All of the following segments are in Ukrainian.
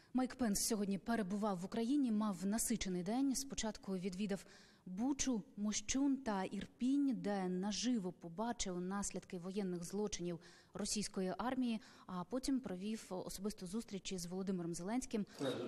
Майк Пенс сьогодні перебував в Україні, мав насичений день. Спочатку відвідав Бучу, Мощун та Ірпінь, де наживо побачив наслідки воєнних злочинів російської армії, а потім провів особисту зустріч із Володимиром Зеленським.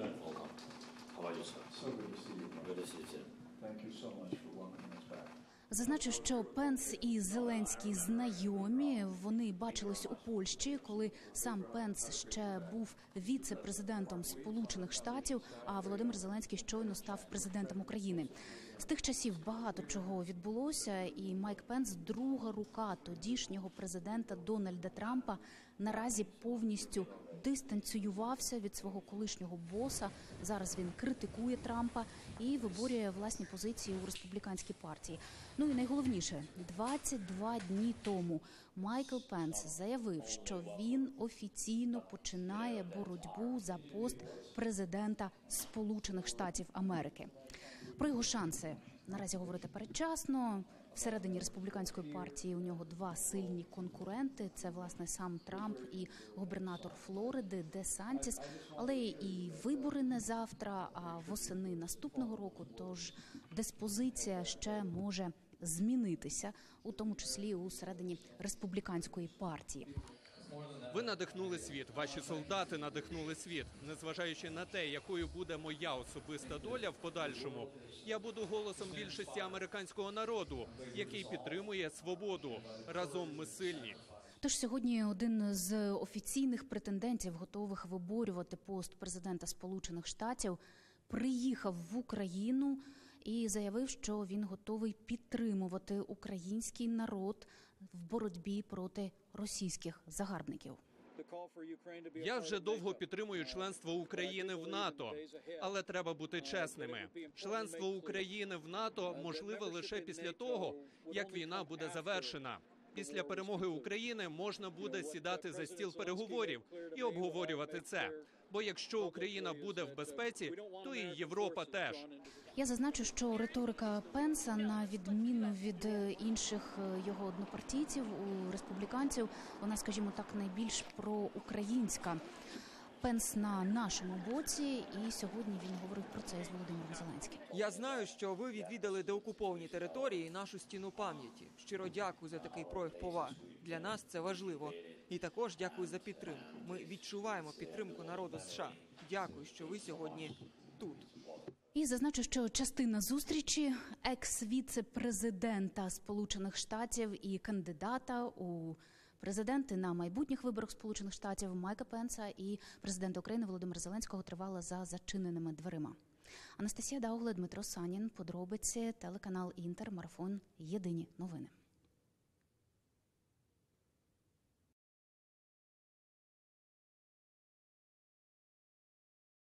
Зазначу, що Пенс і Зеленський знайомі. Вони бачились у Польщі, коли сам Пенс ще був віце-президентом Сполучених Штатів, а Володимир Зеленський щойно став президентом України. З тих часів багато чого відбулося, і Майк Пенс, друга рука тодішнього президента Дональда Трампа, наразі повністю дистанціювався від свого колишнього боса. Зараз він критикує Трампа і виборює власні позиції у республіканській партії. Ну і найголовніше, 22 дні тому Майкл Пенс заявив, що він офіційно починає боротьбу за пост президента Сполучених Штатів Америки. Про його шанси наразі говорити передчасно. Всередині республіканської партії у нього два сильні конкуренти. Це, власне, сам Трамп і губернатор Флориди Де Сантіс. Але і вибори не завтра, а восени наступного року. Тож диспозиція ще може змінитися, у тому числі у середині республіканської партії. Ви надихнули світ, ваші солдати надихнули світ. Незважаючи на те, якою буде моя особиста доля в подальшому, я буду голосом більшості американського народу, який підтримує свободу. Разом ми сильні. Тож сьогодні один з офіційних претендентів, готових виборювати пост президента Сполучених Штатів, приїхав в Україну і заявив, що він готовий підтримувати український народ в боротьбі проти російських загарбників. Я вже довго підтримую членство України в НАТО, але треба бути чесними. Членство України в НАТО можливе лише після того, як війна буде завершена. Після перемоги України можна буде сідати за стіл переговорів і обговорювати це. Бо якщо Україна буде в безпеці, то і Європа теж. Я зазначу, що риторика Пенса, на відміну від інших його однопартійців, у республіканців, вона, скажімо так, найбільш проукраїнська. Пенс на нашому боці, і сьогодні він говорив про це із Володимиром Зеленським. Я знаю, що ви відвідали деокуповані території і нашу стіну пам'яті. Щиро дякую за такий прояв поваги. Для нас це важливо. І також дякую за підтримку. Ми відчуваємо підтримку народу США. Дякую, що ви сьогодні тут. І зазначу, що частина зустрічі екс-віце-президента Сполучених Штатів і кандидата у президенти на майбутніх виборах Сполучених Штатів Майка Пенса і президента України Володимира Зеленського тривала за зачиненими дверима. Анастасія Даугле, Дмитро Санін. Подробиці, телеканал Інтер, марафон «Єдині новини».